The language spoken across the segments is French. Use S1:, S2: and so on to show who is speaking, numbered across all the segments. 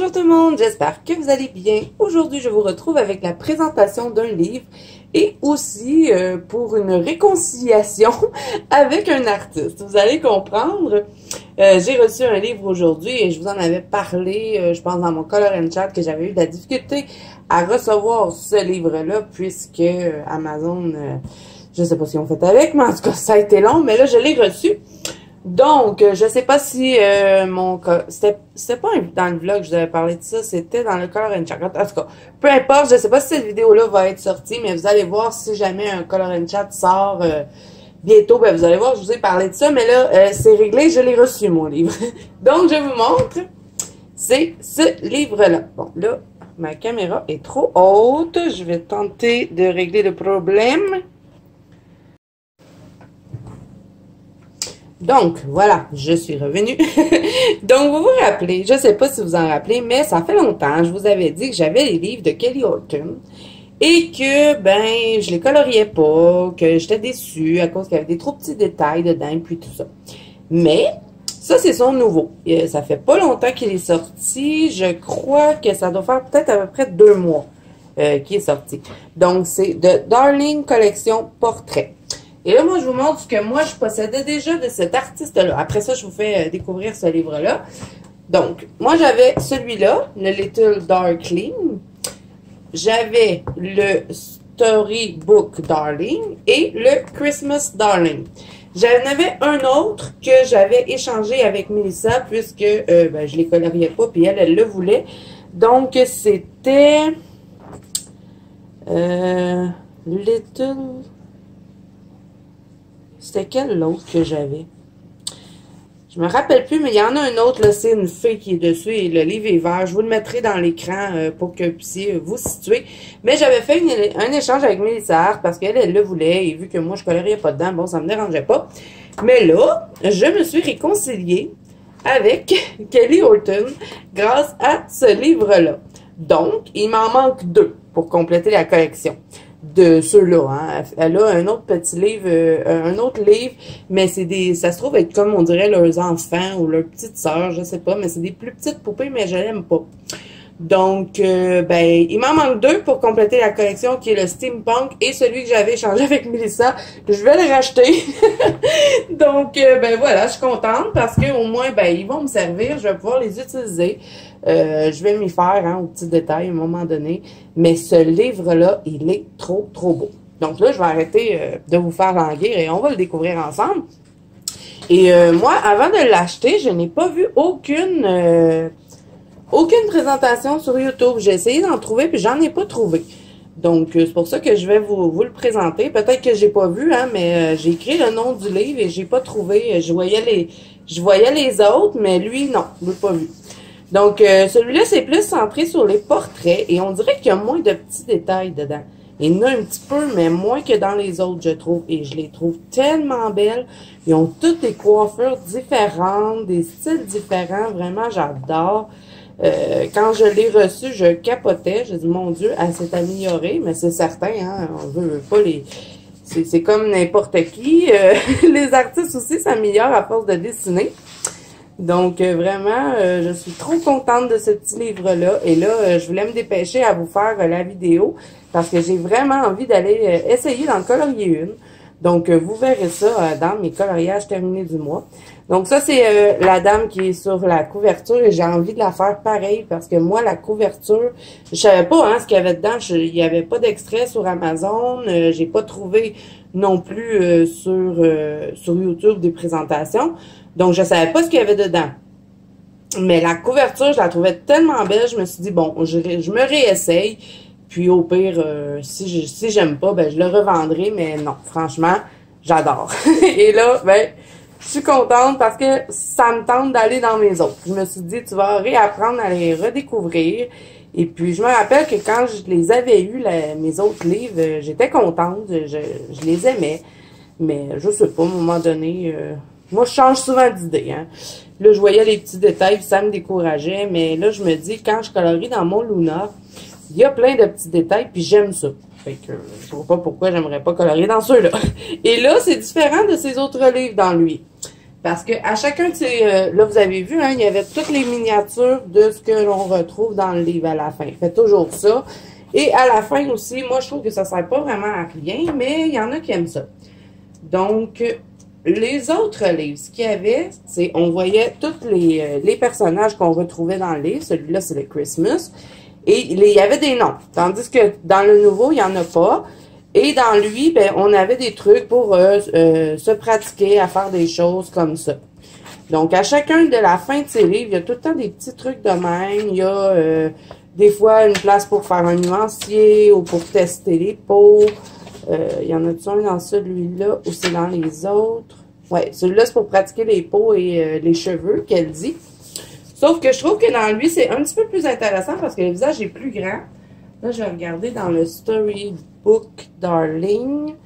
S1: Bonjour tout le monde, j'espère que vous allez bien. Aujourd'hui, je vous retrouve avec la présentation d'un livre et aussi pour une réconciliation avec un artiste. Vous allez comprendre, j'ai reçu un livre aujourd'hui et je vous en avais parlé, je pense dans mon Color and Chat, que j'avais eu de la difficulté à recevoir ce livre-là puisque Amazon, je sais pas si on fait avec, mais en tout cas, ça a été long, mais là, je l'ai reçu. Donc, je sais pas si c'était pas dans le vlog que je vous avais parlé de ça, c'était dans le Color and Chat. En tout cas, peu importe, je sais pas si cette vidéo-là va être sortie, mais vous allez voir si jamais un Color and Chat sort bientôt, ben vous allez voir, je vous ai parlé de ça, mais là, c'est réglé, je l'ai reçu, mon livre. Donc, je vous montre, c'est ce livre-là. Bon, là, ma caméra est trop haute, je vais tenter de régler le problème. Donc, voilà, je suis revenue. Donc, vous vous rappelez, je sais pas si vous en rappelez, mais ça fait longtemps, je vous avais dit que j'avais les livres de Kelly Horton et que, ben, je les coloriais pas, que j'étais déçue à cause qu'il y avait des trop petits détails dedans, puis tout ça. Mais, ça, c'est son nouveau. Ça fait pas longtemps qu'il est sorti. Je crois que ça doit faire peut-être à peu près 2 mois qu'il est sorti. Donc, c'est de Darling Collection Portrait. Et là, moi, je vous montre ce que moi, je possédais déjà de cet artiste-là. Après ça, je vous fais découvrir ce livre-là. Donc, moi, j'avais celui-là, le Little Darkling. J'avais le Storybook Darling et le Christmas Darling. J'en avais un autre que j'avais échangé avec Melissa puisque ben, je les coloriais pas, puis elle le voulait. Donc, c'était Little... C'était quel autre que j'avais? Je me rappelle plus, mais il y en a un autre, là, c'est une fée qui est dessus et le livre est vert. Je vous le mettrai dans l'écran pour que vous puissiez vous situer. Mais j'avais fait un échange avec Mélissa parce qu'elle le voulait et vu que moi, je coloriais pas dedans, bon, ça me dérangeait pas. Mais là, je me suis réconciliée avec Kelly Horton grâce à ce livre-là. Donc, il m'en manque 2 pour compléter la collection de ceux-là, hein. Elle a un autre petit livre, un autre livre, mais c'est des, ça se trouve être comme on dirait leurs enfants ou leurs petites sœurs, je sais pas, mais c'est des plus petites poupées, mais je l'aime pas. Donc, ben, il m'en manque 2 pour compléter la collection, qui est le Steampunk et celui que j'avais échangé avec Melissa. Je vais le racheter. Donc, ben voilà, je suis contente parce que au moins, ben, ils vont me servir, je vais pouvoir les utiliser. Je vais m'y faire, hein, aux petits détails à un moment donné. Mais ce livre-là, il est trop, trop beau. Donc là, je vais arrêter de vous faire languir et on va le découvrir ensemble. Et moi, avant de l'acheter, je n'ai pas vu aucune présentation sur YouTube. J'ai essayé d'en trouver, puis j'en ai pas trouvé. Donc, c'est pour ça que je vais vous le présenter. Peut-être que j'ai pas vu, hein, mais j'ai écrit le nom du livre et j'ai pas trouvé. Je voyais les autres, mais lui, non, je l'ai pas vu. Donc, celui-là, c'est plus centré sur les portraits et on dirait qu'il y a moins de petits détails dedans. Il y en a un petit peu, mais moins que dans les autres, je trouve. Et je les trouve tellement belles. Ils ont toutes des coiffures différentes, des styles différents. Vraiment, j'adore. Quand je l'ai reçu, je capotais. J'ai dit, mon Dieu, elle s'est améliorée. Mais c'est certain, hein, on veut pas les... C'est comme n'importe qui. Les artistes aussi s'améliorent à force de dessiner. Donc, vraiment, je suis trop contente de ce petit livre-là. Et là, je voulais me dépêcher à vous faire la vidéo parce que j'ai vraiment envie d'aller essayer d'en colorier une. Donc, vous verrez ça dans mes coloriages terminés du mois. Donc, ça, c'est la dame qui est sur la couverture et j'ai envie de la faire pareil parce que moi, la couverture, je savais pas hein, ce qu'il y avait dedans. Il n'y avait pas d'extrait sur Amazon. J'ai pas trouvé non plus sur YouTube des présentations. Donc, je savais pas ce qu'il y avait dedans. Mais la couverture, je la trouvais tellement belle, je me suis dit, bon, je me réessaye. Puis au pire, si j'aime pas, ben je le revendrai. Mais non, franchement, j'adore. Et là, ben, je suis contente parce que ça me tente d'aller dans mes autres. Je me suis dit, tu vas réapprendre à les redécouvrir. Et puis, je me rappelle que quand je les avais eus, mes autres livres, j'étais contente. Je les aimais. Mais je sais pas, à un moment donné... moi, je change souvent d'idée, hein. Là, je voyais les petits détails, puis ça me décourageait. Mais là, je me dis, quand je colorie dans mon Luna, il y a plein de petits détails, puis j'aime ça. Fait que je vois pas pourquoi j'aimerais pas colorier dans ceux-là. Et là, c'est différent de ces autres livres dans lui. Parce que à chacun de ces... là, vous avez vu, hein, il y avait toutes les miniatures de ce que l'on retrouve dans le livre à la fin. Faites toujours ça. Et à la fin aussi, moi, je trouve que ça ne sert pas vraiment à rien, mais il y en a qui aiment ça. Donc, les autres livres, ce qu'il y avait, c'est on voyait tous les personnages qu'on retrouvait dans le livre. Celui-là, c'est le Christmas. Et il y avait des noms. Tandis que dans le nouveau, il n'y en a pas. Et dans lui, ben, on avait des trucs pour se pratiquer à faire des choses comme ça. Donc, à chacun de la fin de ces livres, il y a tout le temps des petits trucs de même. Il y a des fois une place pour faire un nuancier ou pour tester les peaux. Il y en a-tu un dans celui-là ou c'est dans les autres? Ouais, celui-là, c'est pour pratiquer les peaux et les cheveux, qu'elle dit. Sauf que je trouve que dans lui, c'est un petit peu plus intéressant parce que le visage est plus grand. Là, je vais regarder dans le Storybook Darling.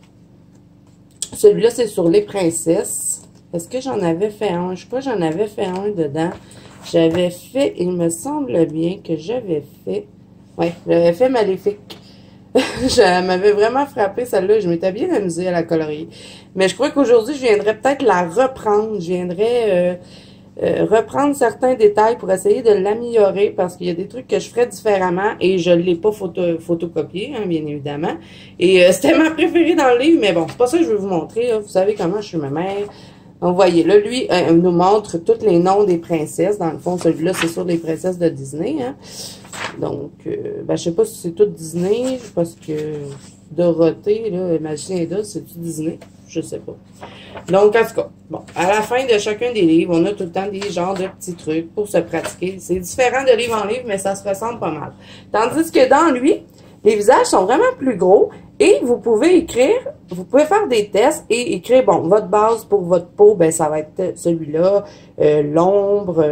S1: Celui-là, c'est sur les princesses. Est-ce que j'en avais fait un? Je crois que j'en avais fait un dedans. J'avais fait, il me semble bien que j'avais fait... Oui, j'avais fait Maléfique. Je m'avais vraiment frappé celle-là. Je m'étais bien amusée à la colorier. Mais je crois qu'aujourd'hui, je viendrais peut-être la reprendre. Je viendrais... reprendre certains détails pour essayer de l'améliorer parce qu'il y a des trucs que je ferais différemment et je ne l'ai pas photocopié, hein, bien évidemment. Et c'était ma préférée dans le livre, mais bon, c'est pas ça que je vais vous montrer. Là. Vous savez comment je suis ma mère. Donc, voyez, là, lui, nous montre tous les noms des princesses. Dans le fond, celui-là, c'est sur les princesses de Disney. Hein. Donc, ben, je sais pas si c'est tout Disney, parce que Dorothée, là, Magicien d'Oz, c'est-tu Disney? Je sais pas. Donc, en tout cas, bon, à la fin de chacun des livres, on a tout le temps des genres de petits trucs pour se pratiquer. C'est différent de livre en livre, mais ça se ressemble pas mal. Tandis que dans lui, les visages sont vraiment plus gros et vous pouvez écrire, vous pouvez faire des tests et écrire, bon, votre base pour votre peau, ben ça va être celui-là, l'ombre,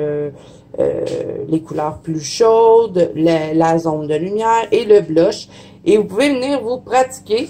S1: les couleurs plus chaudes, la zone de lumière et le blush. Et vous pouvez venir vous pratiquer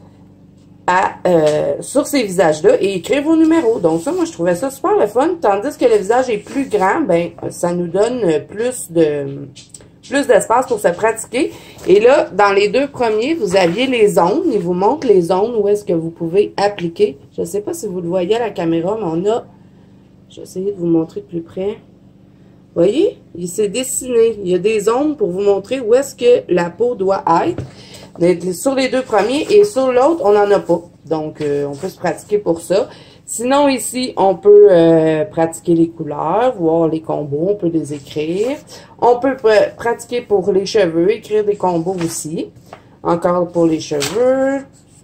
S1: sur ces visages-là et écrire vos numéros. Donc ça, moi, je trouvais ça super le fun. Tandis que le visage est plus grand, ben ça nous donne plus d'espace pour se pratiquer. Et là, dans les deux premiers, vous aviez les zones. Il vous montre les zones où est-ce que vous pouvez appliquer. Je ne sais pas si vous le voyez à la caméra, mais on a... Je vais essayer de vous montrer de plus près. Vous voyez? Il s'est dessiné. Il y a des zones pour vous montrer où est-ce que la peau doit être. Sur les deux premiers et sur l'autre, on n'en a pas. Donc, on peut se pratiquer pour ça. Sinon, ici, on peut pratiquer les couleurs, voir les combos, on peut les écrire. On peut pratiquer pour les cheveux, écrire des combos aussi. Encore pour les cheveux.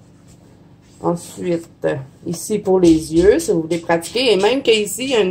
S1: Ensuite, ici pour les yeux, si vous voulez pratiquer. Et même qu'ici, il y a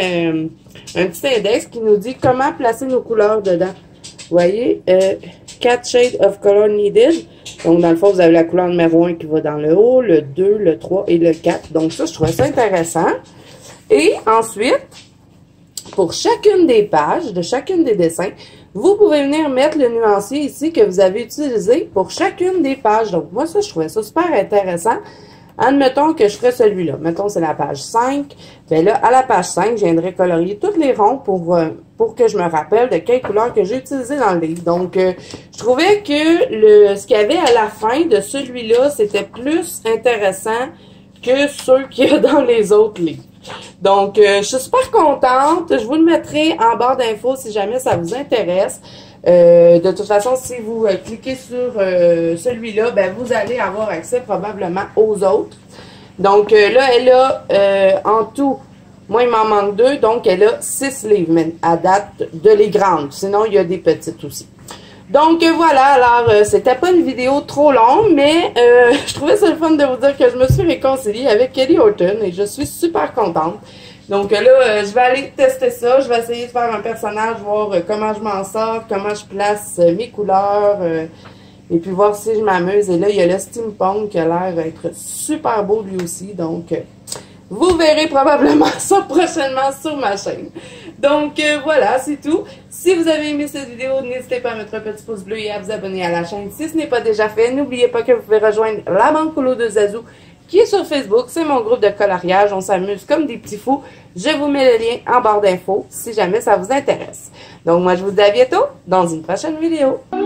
S1: un petit index qui nous dit comment placer nos couleurs dedans. Vous voyez, 4 shades of color needed. Donc, dans le fond, vous avez la couleur numéro 1 qui va dans le haut, le 2, le 3 et le 4. Donc, ça, je trouvais ça intéressant. Et ensuite, pour chacune des pages, de chacune des dessins, vous pouvez venir mettre le nuancier ici que vous avez utilisé pour chacune des pages. Donc, moi, ça, je trouvais ça super intéressant. Admettons que je ferais celui-là. Mettons, c'est la page 5. Bien là, à la page 5, je viendrai colorier tous les ronds pour que je me rappelle de quelle couleur que j'ai utilisé dans le livre. Donc, je trouvais que ce qu'il y avait à la fin de celui-là, c'était plus intéressant que ceux qu'il y a dans les autres livres. Donc, je suis super contente. Je vous le mettrai en barre d'infos si jamais ça vous intéresse. De toute façon, si vous cliquez sur celui-là, ben, vous allez avoir accès probablement aux autres. Donc, là, elle a en tout, moi, il m'en manque 2, donc elle a 6 livres, mais à date de les grandes. Sinon, il y a des petites aussi. Donc, voilà, alors, c'était pas une vidéo trop longue, mais je trouvais ça le fun de vous dire que je me suis réconciliée avec Kelly Horton et je suis super contente. Donc là, je vais aller tester ça. Je vais essayer de faire un personnage, voir comment je m'en sors, comment je place mes couleurs, et puis voir si je m'amuse. Et là, il y a le steampunk qui a l'air d'être super beau lui aussi. Donc, vous verrez probablement ça prochainement sur ma chaîne. Donc, voilà, c'est tout. Si vous avez aimé cette vidéo, n'hésitez pas à mettre un petit pouce bleu et à vous abonner à la chaîne. Si ce n'est pas déjà fait, n'oubliez pas que vous pouvez rejoindre la Banque Colo de Zazou, qui est sur Facebook. C'est mon groupe de coloriage. On s'amuse comme des petits fous. Je vous mets le lien en barre d'infos si jamais ça vous intéresse. Donc, moi, je vous dis à bientôt dans une prochaine vidéo.